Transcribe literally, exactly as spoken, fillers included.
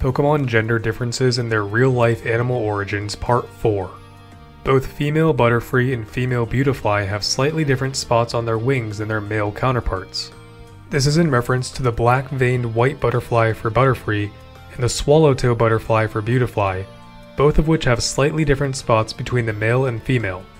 Pokémon Gender Differences in Their Real-Life Animal Origins Part four. Both female Butterfree and female Beautifly have slightly different spots on their wings than their male counterparts. This is in reference to the black-veined white butterfly for Butterfree and the swallowtail butterfly for Beautifly, both of which have slightly different spots between the male and female.